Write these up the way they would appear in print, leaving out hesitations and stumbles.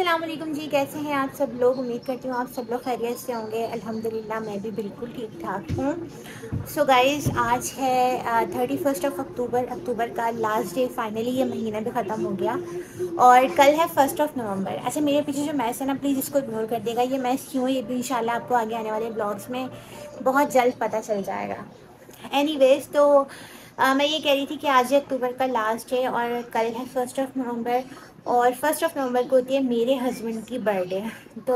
अस्सलाम वालेकुम जी, कैसे हैं आप सब लोग। उम्मीद करती हूँ आप सब लोग खैरियत से होंगे। अल्हम्दुलिल्लाह मैं भी बिल्कुल ठीक ठाक हूँ। सो गाइज़, आज है 31 अक्टूबर का लास्ट डे। फाइनली ये महीना भी ख़त्म हो गया और कल है 1 नवंबर। अच्छा, मेरे पीछे जो मैस है ना, प्लीज़ इसको इग्नोर कर देगा। ये मैस क्यों है ये भी इंशाल्लाह आपको आगे आने वाले ब्लॉग्स में बहुत जल्द पता चल जाएगा। एनीवेज, तो मैं ये कह रही थी कि आज है अक्टूबर का लास्ट है और कल है 1 नवंबर। और 1 नवंबर को होती है मेरे हस्बैंड की बर्थडे। तो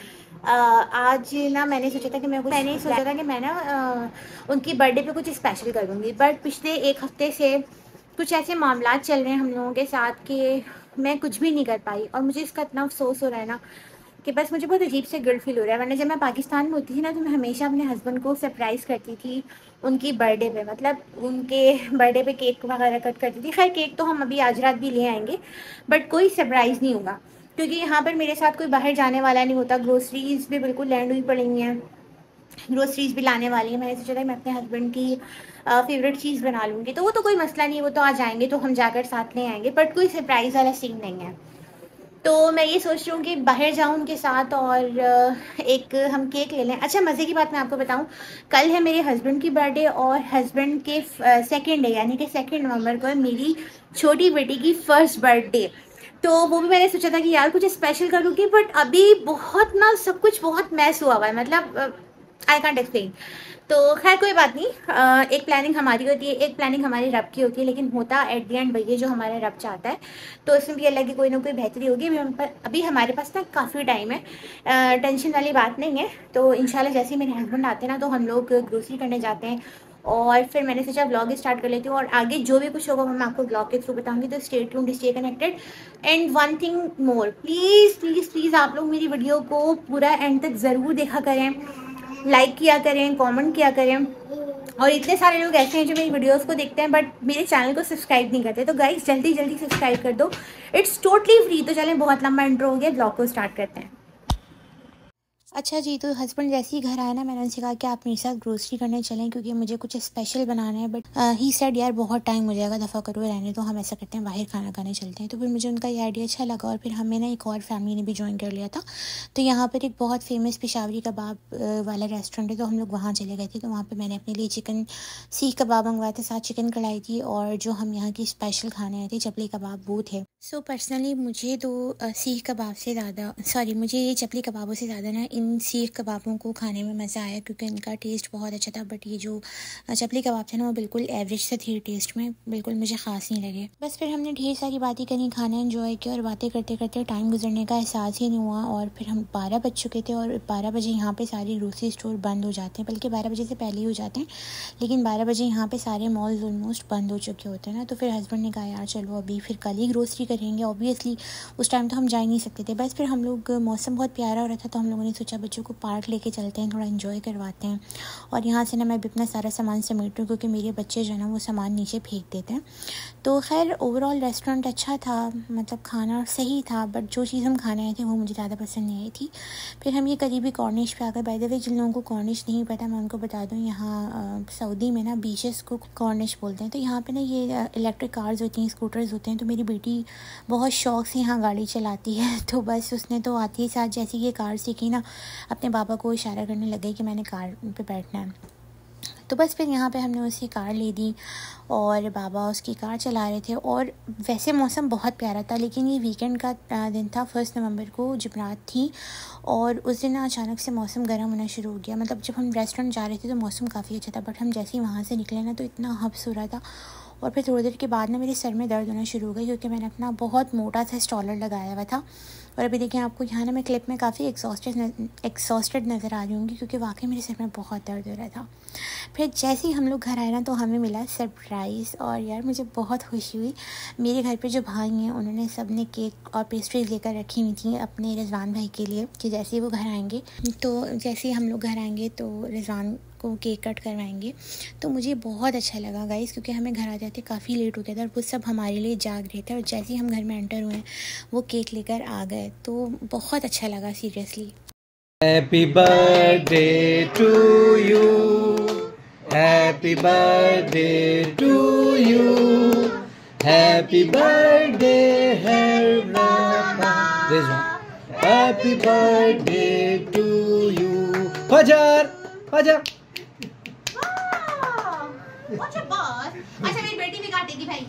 आज ना मैंने सोचा था कि मैं ना उनकी बर्थडे पे कुछ स्पेशल करूँगी। बट पिछले एक हफ्ते से कुछ ऐसे मामलात चल रहे हैं हम लोगों के साथ कि मैं कुछ भी नहीं कर पाई और मुझे इसका इतना अफसोस हो रहा है ना कि बस मुझे बहुत अजीब से गिल्ट फील हो रहा है। वरना जब मैं पाकिस्तान में होती थी ना, तो मैं हमेशा अपने हस्बैंड को सरप्राइज़ करती थी उनकी बर्थडे पे। मतलब उनके बर्थडे पे केक वगैरह कट करती थी। खैर केक तो हम अभी आज रात भी ले आएंगे, बट कोई सरप्राइज़ नहीं होगा क्योंकि यहाँ पर मेरे साथ कोई बाहर जाने वाला नहीं होता। ग्रोसरीज भी बिल्कुल लैंड हुई पड़ी हैं, ग्रोसरीज भी लाने वाली है। मैंने सोचा था मैं अपने हस्बैंड की फेवरेट चीज़ बना लूँगी, तो वो तो कोई मसला नहीं है, वो तो आ जाएंगे तो हम जाकर साथ ले आएंगे। बट कोई सरप्राइज़ वाला सीन नहीं है। तो मैं ये सोच रही हूँ कि बाहर जाऊँ उनके साथ और एक हम केक ले लें। अच्छा, मज़े की बात मैं आपको बताऊँ, कल है मेरे हस्बैंड की बर्थडे और हस्बैंड के सेकेंड डे यानी कि 2 नवंबर को है मेरी छोटी बेटी की फर्स्ट बर्थडे। तो वो भी मैंने सोचा था कि यार कुछ स्पेशल करूँगी, बट अभी बहुत ना सब कुछ बहुत मैस हुआ हुआ है। मतलब आई कांट एक्सप्लेन। तो खैर कोई बात नहीं। एक प्लानिंग हमारी होती है, एक प्लानिंग हमारे रब की होती है, लेकिन होता एट द एंड वही जो हमारा रब चाहता है। तो इसमें भी अल्लाह की कोई ना कोई बेहतरी होगी। अभी हमारे पास ना काफ़ी टाइम है, टेंशन वाली बात नहीं है। तो इंशाल्लाह जैसे ही मेरे हस्बैंड आते हैं ना, तो हम लोग ग्रोसरी करने जाते हैं और फिर मैंने सोचा ब्लॉग स्टार्ट कर लेती हूँ और आगे जो भी कुछ होगा मैं आपको ब्लॉग के थ्रू बताऊंगी। तो stay tuned, stay connected. And one thing more, please please please आप लोग मेरी वीडियो को पूरा एंड तक ज़रूर देखा करें, लाइक किया करें, कमेंट किया करें। और इतने सारे लोग ऐसे हैं जो मेरी वीडियोस को देखते हैं बट मेरे चैनल को सब्सक्राइब नहीं करते। तो गाइस जल्दी जल्दी सब्सक्राइब कर दो, इट्स टोटली फ्री। तो चलें, बहुत लंबा इंट्रो हो गया, ब्लॉग को स्टार्ट करते हैं। अच्छा जी, तो हस्बैंड जैसे ही घर आया ना, मैंने उनसे कहा कि आप मेरे साथ ग्रोसरी करने चलें क्योंकि मुझे कुछ स्पेशल बनाना है। बट ही सेड यार बहुत टाइम हो जाएगा, दफ़ा करो रहने। तो हम ऐसा करते हैं बाहर खाना खाने चलते हैं। तो फिर मुझे उनका ये आइडिया अच्छा लगा और फिर हमें ना एक और फैमिली ने भी ज्वाइन कर लिया था। तो यहाँ पर एक बहुत फेमस पेशावरी कबाब वाला रेस्टोरेंट है, तो हम लोग वहाँ चले गए थे। तो वहाँ पर मैंने अपने लिए चिकन सीख कबाब मंगवाया था, साथ चिकन कढ़ाई थी और जो हम यहाँ की स्पेशल खाने आए थे चपली कबाब वो थे। सो पर्सनली मुझे तो सीख कबाब से ज़्यादा मुझे ये चपली कबाबों से ज़्यादा ना इन सीख कबाबों को खाने में मज़ा आया क्योंकि इनका टेस्ट बहुत अच्छा था। बट ये जो चपली कबाब थे ना, वो बिल्कुल एवरेज से थे टेस्ट में, बिल्कुल मुझे ख़ास नहीं लगे। बस फिर हमने ढेर सारी बातें करी, खाना एंजॉय किया और बातें करते करते टाइम गुजरने का एहसास ही नहीं हुआ। और फिर हम 12 बज चुके थे और 12 बजे यहाँ पर सारे ग्रोसरी स्टोर बंद हो जाते हैं, बल्कि 12 बजे से पहले ही हो जाते हैं, लेकिन 12 बजे यहाँ पर सारे मॉल्स ऑलमोस्ट बंद हो चुके होते हैं ना। तो फिर हस्बैंड ने कहा यार चलो अभी फिर कल ही ग्रोसरी करेंगे। ऑब्वियसली उस टाइम तो हम जा ही नहीं सकते थे। बस फिर हम लोग, मौसम बहुत प्यारा हो रहा था तो हम लोगों ने सोचा बच्चों को पार्क लेके चलते हैं, थोड़ा एंजॉय करवाते हैं। और यहाँ से ना मैं भी अपना सारा सामान समेट रही हूँ क्योंकि मेरे बच्चे जो है ना वो सामान नीचे फेंक देते हैं। तो खैर ओवरऑल रेस्टोरेंट अच्छा था, मतलब खाना सही था, बट जो चीज़ हम खाने आए थे वो मुझे ज़्यादा पसंद नहीं आई थी। फिर हम ये करीबी कॉर्निश पे आ गए। बाय द वे जिन लोगों को कॉर्निश नहीं पता मैं उनको बता दूँ, यहाँ सऊदी में ना बीचेस को कॉर्निश बोलते हैं। तो यहाँ पे ना ये इलेक्ट्रिक कार्स होती हैं, स्कूटर्स होते हैं। तो मेरी बेटी बहुत शौक से यहाँ गाड़ी चलाती है, तो बस उसने तो आते ही साथ जैसे ये कार सीखी ना, अपने पापा को इशारा करने लग गई कि मैंने कार पे बैठना है। तो बस फिर यहाँ पे हमने उसकी कार ले दी और बाबा उसकी कार चला रहे थे। और वैसे मौसम बहुत प्यारा था, लेकिन ये वीकेंड का दिन था, 1 नवंबर को जुमेरात थी और उस दिन अचानक से मौसम गर्म होना शुरू हो गया। मतलब जब हम रेस्टोरेंट जा रहे थे तो मौसम काफ़ी अच्छा था, बट हम जैसे ही वहाँ से निकले ना तो इतना हब्स हो रहा था। और फिर थोड़ी देर के बाद ना मेरे सर में दर्द होना शुरू हो गई क्योंकि मैंने अपना बहुत मोटा सा स्टॉलर लगाया हुआ था। और अभी देखिए आपको यहाँ ना मैं क्लिप में काफ़ी एक्सॉस्टेड नज़र आ रही होंगी क्योंकि वाकई मेरे सर में बहुत दर्द हो रहा था। फिर जैसे ही हम लोग घर आए ना तो हमें मिला सरप्राइज़ और यार मुझे बहुत खुशी हुई। मेरे घर पे जो भाई हैं उन्होंने सब ने केक और पेस्ट्रीज लेकर रखी हुई थी अपने रिजवान भाई के लिए कि जैसे ही वो घर आएंगे, तो जैसे ही हम लोग घर आएंगे तो रिजवान को केक कट करवाएंगे। तो मुझे बहुत अच्छा लगा गाइस क्योंकि हमें घर आ जाते काफ़ी लेट हो गया था और वो सब हमारे लिए जाग रहे थे और जैसे ही हम घर में एंटर हुए वो केक लेकर आ गए, तो बहुत अच्छा लगा seriously. Happy birthday to you, happy birthday to you, happy birthday happy birthday to you. Fajar Fajar अच्छा बॉस, अच्छा मेरी बेटी भी काटेगी भाई।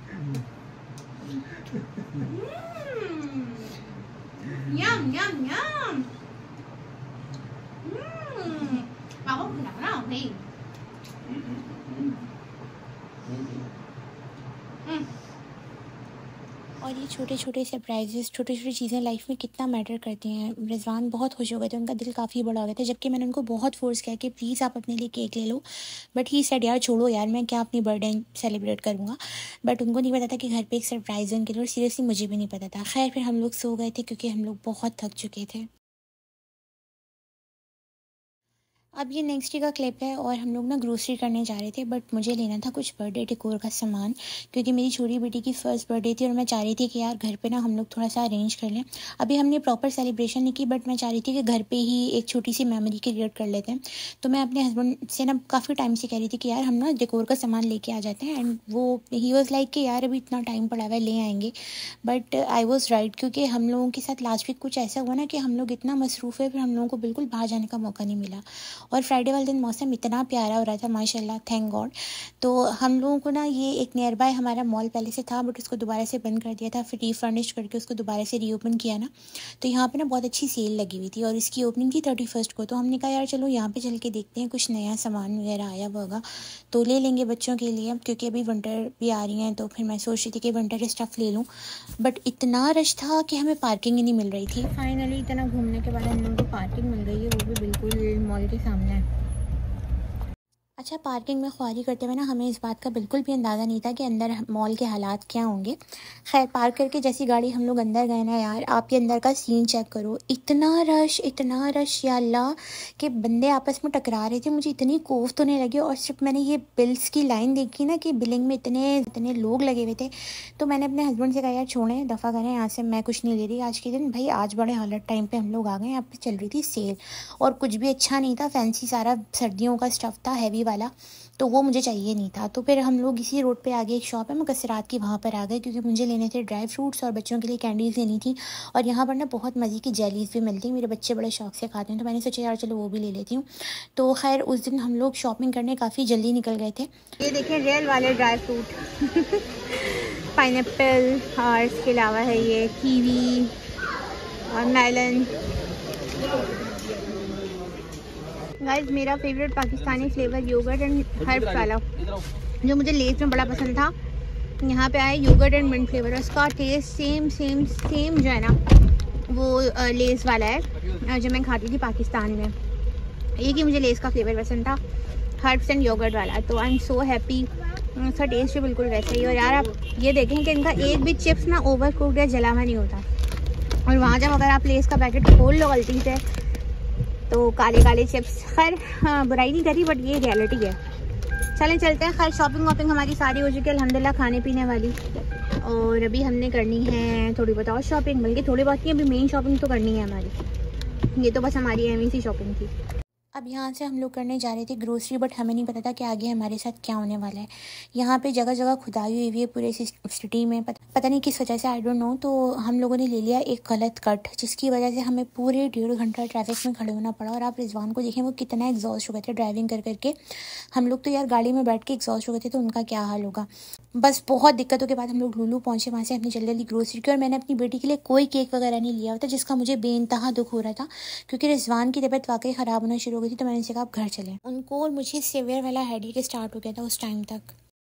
यम यम यम। पापा को खिलाओ ना भाई। और ये छोटे छोटे सरप्राइजेस, छोटी छोटी चीज़ें लाइफ में कितना मैटर करती हैं। रिजवान बहुत खुश हो गए थे, उनका दिल काफ़ी बड़ा हो गया था, जबकि मैंने उनको बहुत फोर्स किया कि प्लीज़ आप अपने लिए केक ले लो, बट ही सेड यार छोड़ो यार, मैं क्या अपनी बर्थडे सेलिब्रेट करूँगा। बट उनको नहीं पता था कि घर पे एक सरप्राइज़ उनके लिए, और सीरियसली मुझे भी नहीं पता था। खैर फिर हम लोग सो गए थे क्योंकि हम लोग बहुत थक चुके थे। अब ये नेक्स्ट डे का क्लिप है और हम लोग ना ग्रोसरी करने जा रहे थे, बट मुझे लेना था कुछ बर्थडे डेकोर का सामान, क्योंकि मेरी छोटी बेटी की फर्स्ट बर्थडे थी और मैं चाह रही थी कि यार घर पे ना हम लोग थोड़ा सा अरेंज कर लें। अभी हमने प्रॉपर सेलिब्रेशन नहीं की, बट मैं चाह रही थी कि घर पे ही एक छोटी सी मेमोरी क्रिएट कर लेते हैं। तो मैं अपने हस्बैंड से ना काफ़ी टाइम से कह रही थी कि यार हम ना डेकोर का सामान लेके आ जाते हैं, एंड वो ही वॉज़ लाइक कि यार अभी इतना टाइम पड़ा हुआ है, ले आएंगे। बट आई वॉज़ राइट, क्योंकि हम लोगों के साथ लास्ट वीक कुछ ऐसा हुआ ना कि हम लोग इतना मसरूफ़ है, फिर हम लोगों को बिल्कुल बाहर जाने का मौका नहीं मिला। और फ्राइडे वाले दिन मौसम इतना प्यारा हो रहा था माशाल्लाह, थैंक गॉड। तो हम लोगों को ना ये एक नियर बाय हमारा मॉल पहले से था, बट उसको दोबारा से बंद कर दिया था, फिर रीफर्निश करके उसको दोबारा से रीओपन किया ना। तो यहाँ पे ना बहुत अच्छी सेल लगी हुई थी और इसकी ओपनिंग थी 31 को। तो हमने कहा यार चलो यहाँ पे चल के देखते हैं, कुछ नया सामान वगैरह आया होगा तो ले लेंगे बच्चों के लिए, क्योंकि अभी विंटर भी आ रही हैं। तो फिर मैं सोच रही थी कि विंटर स्टफ़ ले लूँ, बट इतना रश था कि हमें पार्किंग ही नहीं मिल रही थी। फाइनली इतना घूमने के बाद हम लोगों को पार्किंग मिल गई है, वो भी बिल्कुल मॉल के सामने है। अच्छा, पार्किंग में ख्वारी करते हुए ना हमें इस बात का बिल्कुल भी अंदाज़ा नहीं था कि अंदर मॉल के हालात क्या होंगे। खैर पार्क करके जैसी गाड़ी हम लोग अंदर गए ना यार, आप ये अंदर का सीन चेक करो, इतना रश या अल्लाह कि बंदे आपस में टकरा रहे थे। मुझे इतनी कोफ्त होने लगी, और सिर्फ मैंने ये बिल्स की लाइन देखी ना कि बिलिंग में इतने लोग लगे हुए थे, तो मैंने अपने हस्बैंड से कहा यार छोड़ें, दफ़ा करें यहाँ से, मैं कुछ नहीं ले रही आज के दिन। भाई आज बड़े हालत टाइम पे हम लोग आ गए, यहाँ पे चल रही थी सेल और कुछ भी अच्छा नहीं था, फैंसी सारा सर्दियों का स्टफ़ था हैवी वाला, तो वो मुझे चाहिए नहीं था। तो फिर हम लोग इसी रोड पे आगे एक शॉप है मुकस्सरात की, वहाँ पर आ गए, क्योंकि मुझे लेने थे ड्राई फ्रूट्स और बच्चों के लिए कैंडीज़ लेनी थी। और यहाँ पर ना बहुत मज़े की जेलीज़ भी मिलती हैं, मेरे बच्चे बड़े शौक से खाते हैं, तो मैंने सोचा यार चलो वो भी ले लेती हूँ। तो खैर उस दिन हम लोग शॉपिंग करने काफ़ी जल्दी निकल गए थे। ये देखें रियल वाले ड्राई फ्रूट पाइनएप्पल, और इसके अलावा है ये कीवी और मेलन। गाइस मेरा favourite Pakistani flavour yogurt and herbs वाला, जो मुझे लेस में बड़ा पसंद था, यहाँ पे आया योगर्ट एंड मिंट फ्लेवर। उसका टेस्ट सेम जो है ना वो लेस वाला है जो मैं खाती थी पाकिस्तान में। एक ही मुझे लेस का फ्लेवर पसंद था, हर्ब्स एंड योगर्ट वाला। तो आई एम सो हैप्पी, उसका टेस्ट भी बिल्कुल वैसा ही। और यार आप ये देखें कि इनका एक भी चिप्स ना ओवर कुक्ड या जला हुआ नहीं होता। और वहाँ जब अगर आप लेस का पैकेट खोल लो गलती से तो काले काले चिप्स। खैर हाँ, बुराई नहीं करी, बट ये रियलिटी है। चलें चलते हैं। खैर शॉपिंग वॉपिंग हमारी सारी हो चुकी है अल्हम्दुलिल्लाह, खाने पीने वाली। और अभी हमने करनी है थोड़ी बहुत और शॉपिंग, बल्कि थोड़ी बहुत नहीं, अभी मेन शॉपिंग तो करनी है हमारी। ये तो बस हमारी एम सी शॉपिंग थी। अब यहाँ से हम लोग करने जा रहे थे ग्रोसरी, बट हमें नहीं पता था कि आगे हमारे साथ क्या होने वाला है। यहाँ पे जगह जगह खुदाई हुई हुई है पूरे सिटी में, पता नहीं किस वजह से, आई डोंट नो। तो हम लोगों ने ले लिया एक गलत कट, जिसकी वजह से हमें पूरे 1.5 घंटा ट्रैफिक में खड़े होना पड़ा। और आप रिजवान को देखें, वो कितना एग्जॉस्ट हो गए थे ड्राइविंग कर करके। हम लोग तो यार गाड़ी में बैठ के एग्जॉस्ट हो गए थे, तो उनका क्या हाल होगा। बस बहुत दिक्कतों के बाद हम लोग लुलु पहुँचे, वहाँ से अपनी जल्दी जल्दी ग्रोसरी की। और मैंने अपनी बेटी के लिए कोई केक वगैरह नहीं लिया हुआ था, जिसका मुझे बेइंतहा दुख हो रहा था, क्योंकि रिजवान की तबीयत वाकई ख़राब होना शुरू हो गई थी। तो मैंने कहा आप घर चलें। उनको और मुझे सीवियर वाला हेडेक स्टार्ट हो गया था उस टाइम तक।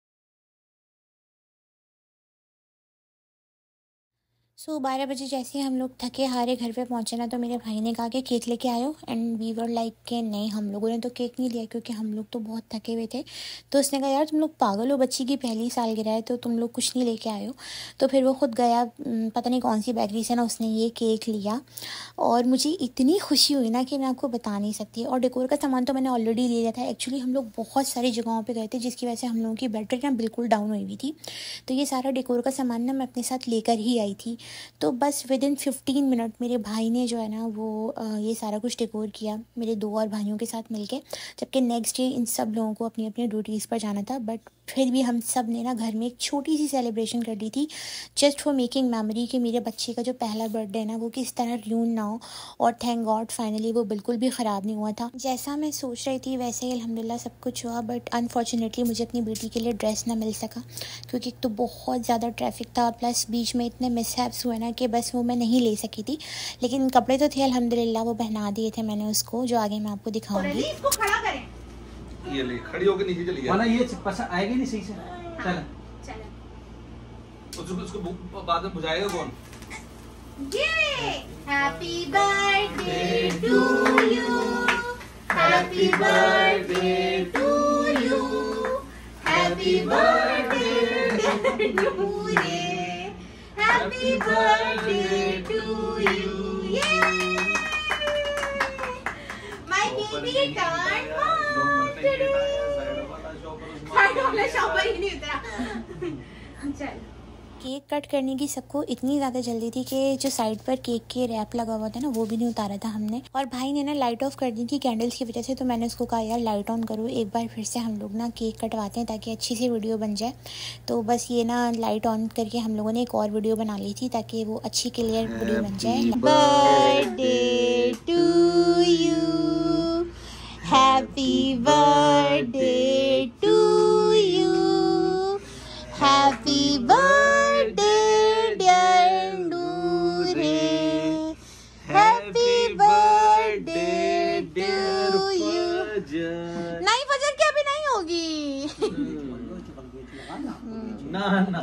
सो 12 बजे जैसे हम लोग थके हारे घर पे पहुंचे ना, तो मेरे भाई ने कहा कि केक लेके आयो, एंड वी वर लाइक के नहीं, हम लोगों ने तो केक नहीं लिया, क्योंकि हम लोग तो बहुत थके हुए थे। तो उसने कहा यार तुम लोग पागल हो, बच्ची की पहली सालगिरह है तो तुम लोग कुछ नहीं लेके आए हो। तो फिर वो खुद गया, पता नहीं कौन सी बेकरी से ना, उसने ये केक लिया और मुझे इतनी खुशी हुई ना कि मैं आपको बता नहीं सकती। और डेकोर का सामान तो मैंने ऑलरेडी ले लिया था। एक्चुअली हम लोग बहुत सारी जगहों पर गए थे, जिसकी वजह से हम लोगों की बैटरी ना बिल्कुल डाउन हुई हुई थी। तो ये सारा डेकोर का सामान ना मैं अपने साथ लेकर ही आई थी। तो बस विद इन 15 मिनट मेरे भाई ने जो है ना वो ये सारा कुछ डेकोर किया मेरे 2 और भाइयों के साथ मिलके, जबकि नेक्स्ट डे इन सब लोगों को अपनी अपनी ड्यूटीज़ पर जाना था। बट फिर भी हम सब ने ना घर में एक छोटी सी सेलिब्रेशन कर ली थी, जस्ट फॉर मेकिंग मेमोरी कि मेरे बच्चे का जो पहला बर्थडे है ना वो किस तरह र्यून ना हो। और थैंक गॉड फाइनली वो बिल्कुल भी ख़राब नहीं हुआ था, जैसा मैं सोच रही थी वैसे ही अल्हम्दुलिल्लाह सब कुछ हुआ। बट अनफॉर्चुनेटली मुझे अपनी बेटी के लिए ड्रेस ना मिल सका, क्योंकि एक तो बहुत ज़्यादा ट्रैफिक था, प्लस बीच में इतने मिसहैप्स हुए ना कि बस वो मैं नहीं ले सकी थी। लेकिन कपड़े तो थे अल्हम्दुलिल्लाह, वो पहना दिए थे मैंने उसको, जो आगे मैं आपको दिखाऊंगी। इसको खड़ा करें, ये ले खड़ी होकर नीचे चली वाला ये पसंद आएगी नहीं सही से। चल उसको बाद में बुझाएगा कौन? Happy birthday to you, happy birthday to you, happy birthday to Ray, happy birthday to you. My baby turn shopper ही नहीं उतरा। चल केक कट करने की सबको इतनी ज़्यादा जल्दी थी कि जो साइड पर केक के रैप लगा हुआ था ना वो भी नहीं उतारा था हमने। और भाई ने ना लाइट ऑफ कर दी थी कैंडल्स की वजह से, तो मैंने उसको कहा यार लाइट ऑन करो, एक बार फिर से हम लोग ना केक कटवाते हैं ताकि अच्छी सी वीडियो बन जाए। तो बस ये ना लाइट ऑन करके हम लोगों ने एक और वीडियो बना ली थी ताकि वो अच्छी क्लियर वीडियो बन जाए। Birthday to you, happy birthday to you, happy birthday dear Noore, happy birthday to you. नहीं फजर की अभी नहीं होगी। ना ना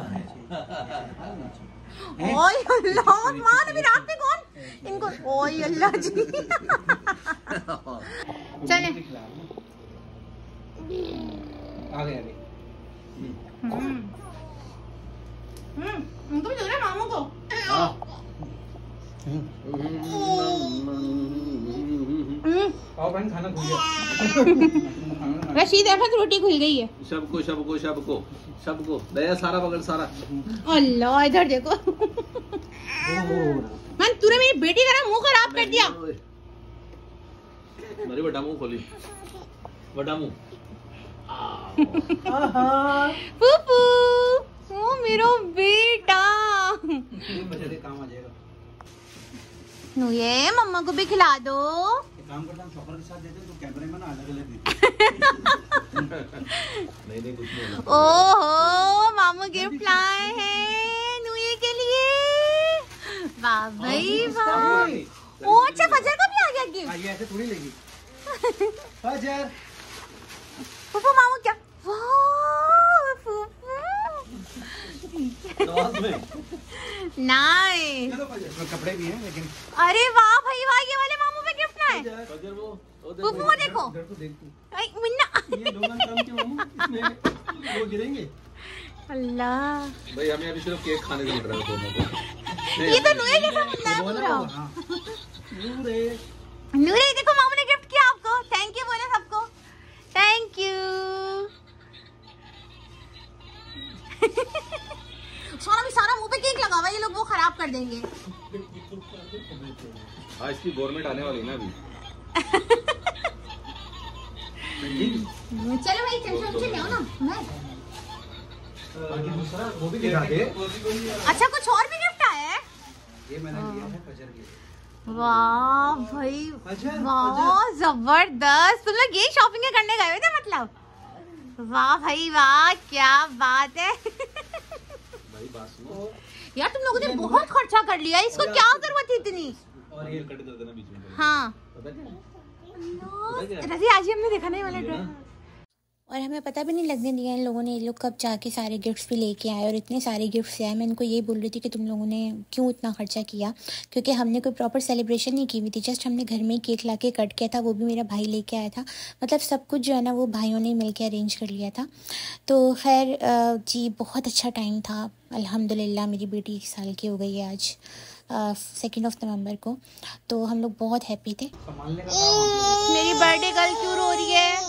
ओए अल्लाह, मां ने भी रात में कौन इनको, ओए अल्लाह जी। चले आगे आगे। उनको भी दो ना मामू को। आओ बहन खाना खुल गया। रशीद अहमद रोटी खुल गई है। सबको सबको सबको सबको दया सारा पकड़ सारा। अल्लाह इधर देखो। मन तूने मेरी बेटी का ना मुंह खराब कर दिया। मेरी बड़ा मुंह खोली, बड़ा मुंह। फूफू ओ मेरा बेटा। काम आ जाएगा। ये मम्मा को भी खिला दो। काम करता हूँ शॉपर के साथ देते तो कैमरे में ना अलग अलग नहीं कुछ नहीं। ओहो मामू गिफ्ट लाए हैं नुये के लिए। वाह भाई वाह। ओ अच्छा फजर का भी आ गया गिफ्ट। ये ऐसे थोड़ी लेगी। फजर फूफू मामू क्या, वाह फूफू नाइस। कपड़े भी हैं लेकिन। अरे वाह भाई वाह, ये वाले मामू पे गिफ्ट लाए। फजर वो फूफू वो देखो। मुन्ना ये दोनों काम क्यों इसमें वो गिरेंगे। अल्लाह भाई हमें अभी सिर्फ केक खाने से मिल रहा है दोनों को। ये तो नुए जैसा मुन्ना है पूरा। नूरे देखो मामू ने गिफ्ट किया आपको। थैंक यू बोले सबको, थैंक यू। सोना भी सारा मुंह पे केक लगा हुआ, ये लोग वो खराब कर देंगे। हाँ इसकी गवर्नमेंट आने वाली ना अभी। चलो भाई चल आओ ना। दूसरा वो भी दिखा दे। अच्छा कुछ और भी गिफ्ट आया है। ये मैंने लिया है फजर के। वाह भाई वाह जबरदस्त। तुम लोग ये शॉपिंग करने गए थे मतलब। वाह भाई वाह क्या बात है। भाई बात सुनो यार तुम लोगों ने बहुत खर्चा कर लिया, इसको क्या जरूरत थी इतनी। और ये कट कर देना बीच में। हाँ पता क्या रजी आज ही हमने देखा नहीं वाला ड्रेस। और हमें पता भी नहीं लगने दिया इन लोगों ने, ये लोग कब जाके सारे गिफ्ट्स भी लेके आए और इतने सारे गिफ्ट्स आए। मैं इनको ये बोल रही थी कि तुम लोगों ने क्यों इतना खर्चा किया, क्योंकि हमने कोई प्रॉपर सेलिब्रेशन नहीं की हुई थी, जस्ट हमने घर में ही केक ला के कट किया था, वो भी मेरा भाई लेके आया था। मतलब सब कुछ जो है ना वो भाइयों ने मिल के अरेंज कर लिया था। तो खैर जी बहुत अच्छा टाइम था अल्हम्दुलिल्लाह। मेरी बेटी 1 साल की हो गई है आज 2 नवंबर को, तो हम लोग बहुत हैप्पी थे। मेरी बर्थडे गर्ल क्यों रो रही है।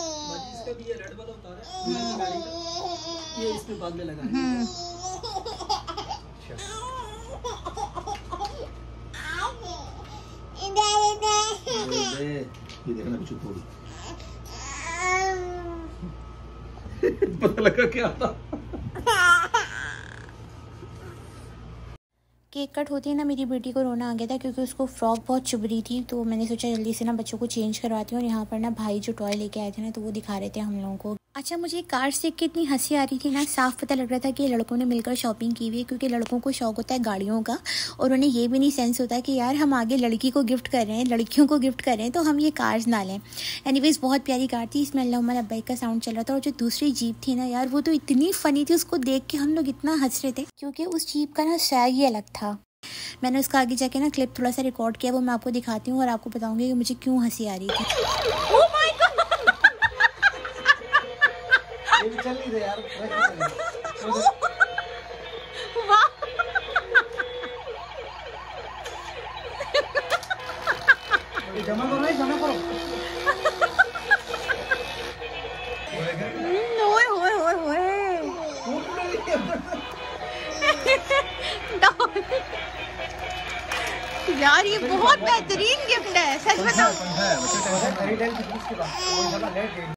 ये इसमें बाद में लगा। ये देखना कुछ थोड़ी पता लगा क्या था। केक कट होती है ना, मेरी बेटी को रोना आ गया था क्योंकि उसको फ्रॉक बहुत चुभ रही थी। तो मैंने सोचा जल्दी से ना बच्चों को चेंज करवाती हूँ। और यहाँ पर ना भाई जो टॉय लेके आए थे ना, तो वो दिखा रहे थे हम लोगों को। अच्छा, मुझे कार्स देख के इतनी हंसी आ रही थी ना, साफ पता लग रहा था कि लड़कों ने मिलकर शॉपिंग की हुई है। क्योंकि लड़कों को शौक होता है गाड़ियों का, और उन्हें ये भी नहीं सेंस होता कि यार हम आगे लड़की को गिफ्ट कर रहे हैं, लड़कियों को गिफ्ट कर रहे हैं, तो हम ये कार्स ना लें। एनीवेज बहुत प्यारी कार थी, इसमें अल्लाहुम्मा लब्बैक का साउंड चल रहा था। और जो दूसरी जीप थी ना यार, वो तो इतनी फनी थी, उसको देख के हम लोग इतना हंस रहे थे क्योंकि उस जीप का ना सैग ही अलग था। मैंने उसका आगे जाके ना क्लिप थोड़ा सा रिकॉर्ड किया, वो मैं आपको दिखाती हूँ और आपको बताऊंगी कि मुझे क्यों हंसी आ रही थी। Oh my God! ये भी चल नहीं रहे यार। वाह! जमा करो नहीं, जमा करो। ओए होए होए होए। यार ये बहुत बेहतरीन गिफ्ट है, सच बताऊं।